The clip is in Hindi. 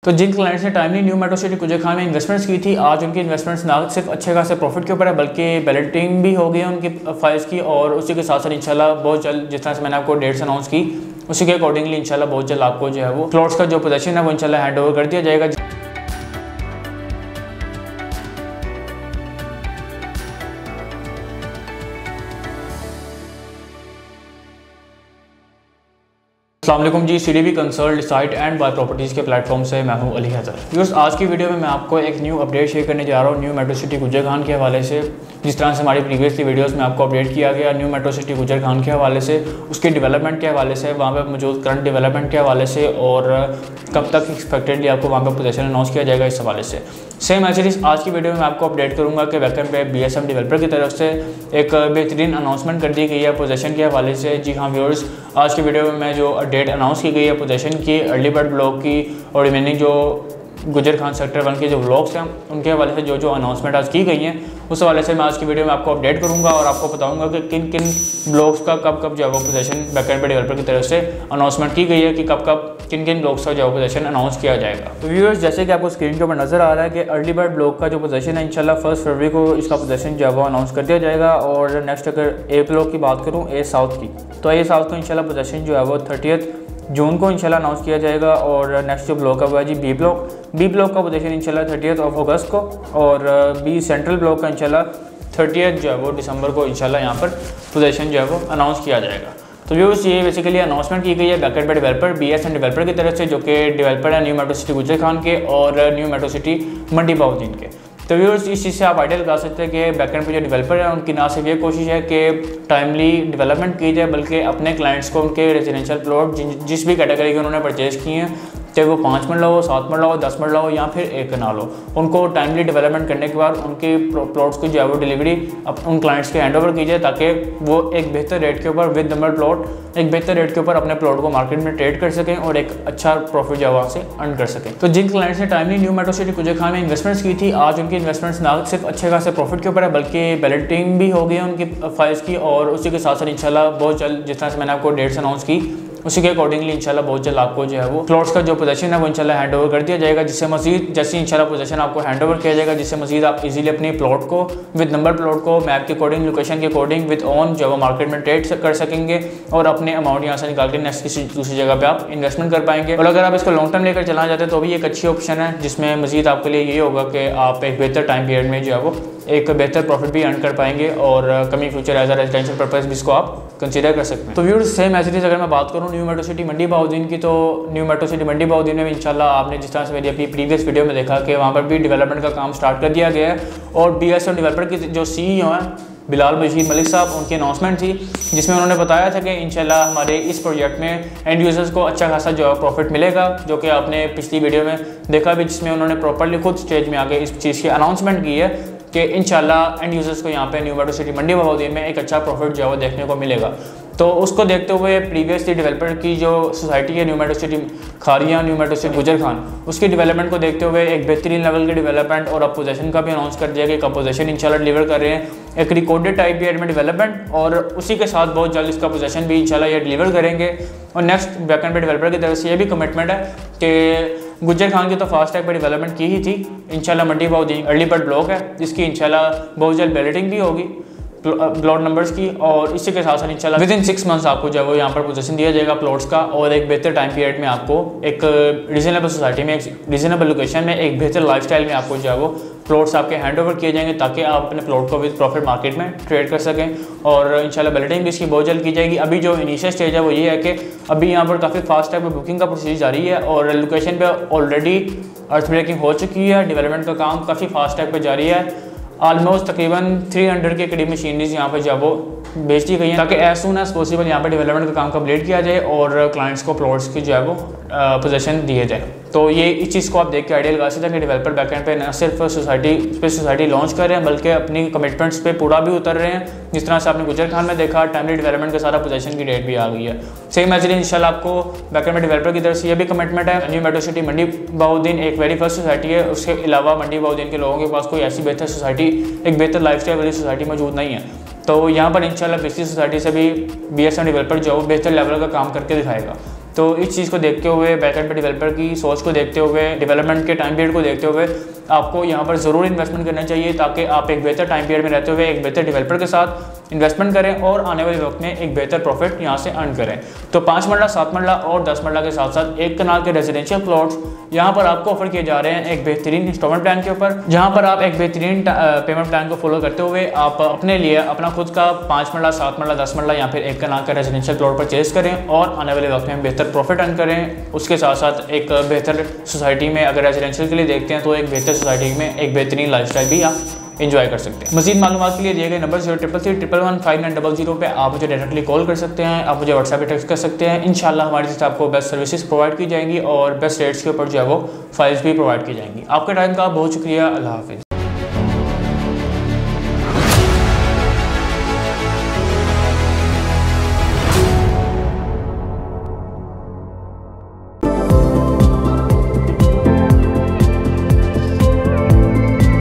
तो जिन क्लाइंट्स ने timely new metro city Gujar Khan में इन्वेस्टमेंट्स की थी, आज उनकी इन्वेस्टमेंट्स ना सिर्फ अच्छे खासे प्रॉफिट के ऊपर है बल्कि बैलेटिंग भी हो गई है उनकी फाइल्स की। और उसी के साथ साथ इंशाल्लाह बहुत जल्द, जिस तरह से मैंने आपको डेट्स अनाउंस की, उसी के अकॉर्डिंगली इंशाल्लाह बहुत जल्द आपको जो है वो प्लॉट्स का जो पोजीशन है वो इंशाल्लाह हैंड ओवर कर दिया जाएगा। अस्सलाम वालेकुम जी, CDB consult site and buy properties के प्लेटफॉर्म से मैं हूं अली हैदर। व्यूअर्स, आज की वीडियो में मैं आपको एक न्यू अपडेट शेयर करने जा रहा हूं new metro city Gujar Khan के हवाले से। जिस तरह से हमारी प्रीवियसली वीडियोस में आपको अपडेट किया गया new metro city Gujar Khan के हवाले से, उसके डेवलपमेंट के हवाले से, वहाँ पर मौजूद करंट डेवलपमेंट के हवाले से और कब तक एक्सपेक्टेडली आपको वहाँ पर पोजीशन अनाउंस किया जाएगा इस हवाले से। सेम एज आज की वीडियो में मैं आपको अपडेट करूंगा कि वैकन पे BSM डेवलपर की तरफ से एक बेहतरीन अनाउंसमेंट कर दी गई है पोजीशन के हवाले से। जी हाँ व्यूअर्स, आज की वीडियो में मैं जो डेट अनाउंस की गई है पोजीशन की, अर्ली बर्ड ब्लॉक की और रिमेनिंग जो गुजर खान सेक्टर 1 के जो ब्लॉक्स हैं उनके हवाले से जो अनाउंसमेंट आज की गई हैं, उस हवाले से मैं आज की वीडियो में आपको अपडेट करूंगा और आपको बताऊंगा कि किन किन ब्लॉक्स का कब कब जो है वो पोजीशन बैकएंड पे डेवलपर की तरफ से अनाउंसमेंट की गई है कि कब कब किन किन ब्लॉक्स का जो पोजीशन अनाउंस किया जाएगा। तो व्यूअर्स, जैसे कि आपको स्क्रीन के ऊपर नजर आ रहा है कि अर्ली बर्ड ब्लॉक का जो पोजीशन है इंशाल्लाह 1 फरवरी को इसका पोजीशन जो है वो अनाउंस कर दिया जाएगा। और नेक्स्ट अगर ए ब्लॉक की बात करूँ, ए साउथ की, तो ए साउथ को इंशाल्लाह पोजीशन जो है वो 30 जून को इंशाल्लाह अनाउंस किया जाएगा। और नेक्स्ट जो ब्लॉक है वो है जी बी ब्लॉक का पोजीशन इंशाल्लाह 30 अगस्त को और बी सेंट्रल ब्लॉक का इंशाल्लाह 30 जो है वो दिसंबर को इंशाल्लाह यहाँ पर पोजीशन जो है वो अनाउंस किया जाएगा। तो व्यूअर्स, ये बेसिकली अनाउंसमेंट की गई है बैकएंड पे डेवलपर BSM डेवलपर की तरफ से, जो कि डेवलपर है new metro city Gujar Khan के और new metro city Mandi Bahauddin के। तो व्यूअर्स, इस चीज़ से आप आइडिया लगा सकते हैं कि बैकएंड पे जो डेवलपर है उनकी ना सिर्फ ये कोशिश है कि टाइमली डेवलपमेंट की जाए बल्कि अपने क्लाइंट्स को उनके रेजिडेंशियल प्लॉट जिस भी कैटेगरी के उन्होंने परचेज़ किए हैं, चाहे वो 5 मरला हो, 7 मरला हो, 10 मरला हो या फिर 1 कनाल हो, उनको टाइमली डेवलपमेंट करने के बाद उनके प्लॉट्स की जो है वो डिलीवरी उन क्लाइंट्स के हैंड ओवर की जाए ताकि वो एक बेहतर रेट के ऊपर विद नंबर प्लॉट एक बेहतर रेट के ऊपर अपने प्लॉट को मार्केट में ट्रेड कर सकें और एक अच्छा प्रॉफिट जो है वहाँ से अर्न कर सकें। तो जिन क्लाइंट्स ने timely new metro city Gujar Khan में इन्वेस्टमेंट्स की थी, आज उनकी इन्वेस्टमेंट्स ना सिर्फ अच्छे खासे प्रॉफिट के ऊपर है बल्कि बैलेटिंग भी हो गई है उनकी फाइल्स की। और उसी के साथ साथ इंशाल्लाह बहुत जल्द, जिस तरह से मैंने आपको डेट्स अनाउंस की, उसी के अकॉर्डिंगली इंशाल्लाह बहुत जल्द आपको जो है वो प्लॉट्स का जो पोजीशन है वो इंशाल्लाह हैंड ओवर कर दिया जाएगा, जिससे मजीद जैसे इंशाल्लाह पोजीशन आपको हैंड ओवर किया जाएगा, जिससे मजीद आप इजीली अपने प्लॉट को विद नंबर प्लॉट को मैप के अकॉर्डिंग, लोकेशन के अकॉर्डिंग विद ऑन जो है वो मार्केट में ट्रेड कर सकेंगे और अपने अमाउंट यहाँ से निकाल के नेक्स्ट किसी दूसरी जगह पे आप इन्वेस्टमेंट कर पाएंगे। और अगर आप इसको लॉन्ग टर्म लेकर चलाना चाहते हैं तो भी एक अच्छी ऑप्शन है, जिसमें मजीद आपके लिए ये होगा कि आप एक बेहतर टाइम पीरियड में जो है वो एक बेहतर प्रॉफिट भी अर्न कर पाएंगे और coming future as a residential purpose भी इसको आप कंसीडर कर सकते हैं। तो व्यूअर्स, सेम एज अगर मैं बात करूँ new metro city Mandi Bahauddin की, तो new metro city Mandi Bahauddin में इंशाल्लाह आपने जिस तरह से मेरी अपनी प्रीवियस वीडियो में देखा कि वहाँ पर भी डेवलपमेंट का काम स्टार्ट कर दिया गया है। और BSM डेवलपर की जो CEO हैं बिलाल बशीर मलिक साहब, उनकी अनाउंसमेंट थी जिसमें उन्होंने बताया था कि इंशाल्लाह हमारे इस प्रोजेक्ट में एंड यूजर्स को अच्छा खासा जो प्रॉफिट मिलेगा, जो कि आपने पिछली वीडियो में देखा भी, जिसमें उन्होंने प्रॉपरली खुद स्टेज में आके इस चीज़ की अनाउंसमेंट की है कि इंशाल्लाह एंड यूजर्स को यहाँ पे new metro city Mandi Bahauddin में एक अच्छा प्रॉफिट जो है वो देखने को मिलेगा। तो उसको देखते हुए प्रीवियसली डेवलपर की जो सोसाइटी है new metro city Kharian, new metro city Gujar Khan, उसकी डेवलपमेंट को देखते हुए एक बेहतरीन लेवल के डेवलपमेंट और पोजीशन का भी अनाउंस कर दिया कि पोजीशन इंशाल्लाह डिलीवर कर रहे हैं एक रिकॉर्डेड टाइप पीरियड में डेवलपमेंट, और उसी के साथ बहुत जल्द इसका पोजीशन भी इंशाल्लाह ये डिलीवर करेंगे। और नेक्स्ट बैकएंड पे डेवलपर की तरफ से ये भी कमिटमेंट है कि गुजर खान की तो फास्ट टैग पर डेवलपमेंट की ही थी, इंशाल्लाह Mandi Bahauddin early bird block है जिसकी इंशाल्लाह बहुत जल्द बैलेटिंग भी होगी प्लॉट नंबर्स की, और इसी के साथ साथ इंशाल्लाह विद इन 6 मंथ्स आपको जो है वो यहाँ पर पोजीशन दिया जाएगा प्लॉट्स का, और एक बेहतर टाइम पीरियड में आपको एक रीजनेबल सोसाइटी में, एक रीजनेबल लोकेशन में, एक बेहतर लाइफस्टाइल में आपको जो है वो प्लॉट्स आपके हैंड ओवर किए जाएंगे ताकि आप अपने प्लॉट को विद प्रॉफिट मार्केट में ट्रेड कर सकें। और इंशाल्लाह बैलेटिंग भी इसकी बहुत जल्द की जाएगी। अभी जो इनिशियल स्टेज है वो ये है कि अभी यहाँ पर काफ़ी फास्ट टाइप में बुकिंग का प्रोसीजर जारी है और लोकेशन पे ऑलरेडी अर्थ ब्रेकिंग हो चुकी है, डेवलपमेंट का काम काफ़ी फास्ट टाइप पर जारी है। ऑलमोस्ट तकरीबन 300 के करीब मशीनरीज यहाँ पर जब वो बेच दी गई हैं ताकि एज सून एज पॉसिबल यहाँ पर डेवलपमेंट का काम कंप्लीट किया जाए और क्लाइंट्स को प्लॉट्स की जो है वो पोजीशन दिए जाए। तो ये इस चीज़ को आप देख के आइडिया लगा सकते हैं कि डेवलपर बैकएंड पे न सिर्फ सोसाइटी लॉन्च कर रहे हैं बल्कि अपनी कमिटमेंट्स पे पूरा भी उतर रहे हैं। जिस तरह से आपने गुजर खान में देखा, टाइमली डेवलपमेंट का सारा पोजीशन की डेट भी आ गई है। सेम एज इंशाल्लाह आपको बैकएंड में डेवलपर की तरफ से ये भी कमिटमेंट है। New metro city Mandi Bahauddin एक वेरी फर्स्ट सोसाइटी है, उसके अलावा मंडी बाउद्दीन के लोगों के पास कोई ऐसी बेहतर सोसाइटी, एक बेहतर लाइफस्टाइल वाली सोसाइटी मौजूद नहीं है। तो यहाँ पर इंशाल्लाह पिछली सोसाइटी से भी BSM डेवलपर जो बेहतर लेवल का काम करके दिखाएगा। तो इस चीज़ को देखते हुए, बैकएंड पे डेवलपर की सोच को देखते हुए, डेवलपमेंट के टाइम पीरियड को देखते हुए आपको यहाँ पर ज़रूर इन्वेस्टमेंट करना चाहिए, ताकि आप एक बेहतर टाइम पीरियड में रहते हुए एक बेहतर डेवलपर के साथ इन्वेस्टमेंट करें और आने वाले वक्त में एक बेहतर प्रॉफिट यहाँ से अर्न करें। तो 5 मरला, 7 मरला और 10 मरला के साथ साथ 1 कनाल के रेजिडेंशियल प्लॉट्स यहाँ पर आपको ऑफर किए जा रहे हैं एक बेहतरीन इंस्टॉलमेंट प्लान के ऊपर, जहाँ पर आप एक बेहतरीन पेमेंट प्लान को फॉलो करते हुए आप अपने लिए अपना खुद का 5 मरला, 7 मरला, 10 मरला या फिर 1 कनाल का रेजिडेंशियल प्लॉट परचेज करें और आने वाले वक्त में बेहतर प्रॉफिट अर्न करें। उसके साथ साथ एक बेहतर सोसाइटी में, अगर रेजिडेंशियल के लिए देखते हैं तो एक बेहतर सोसाइटी में एक बेहतरीन लाइफस्टाइल भी आप एंजॉय कर सकते हैं। मज़ीद मालूमात के लिए दिए गए नंबर 0333115900 पे आप मुझे डायरेक्टली कॉल कर सकते हैं, आप मुझे व्हाट्सएप पे टेक्स्ट कर सकते हैं। इंशाल्लाह हमारी तरफ से आपको बेस्ट सर्विसेज प्रोवाइड की जाएंगी और बेस्ट रेट्स के ऊपर जो है वो फाइल्स भी प्रोवाइड की जाएंगी। आपके टाइम का बहुत शुक्रिया। अल्लाह हाफिज़।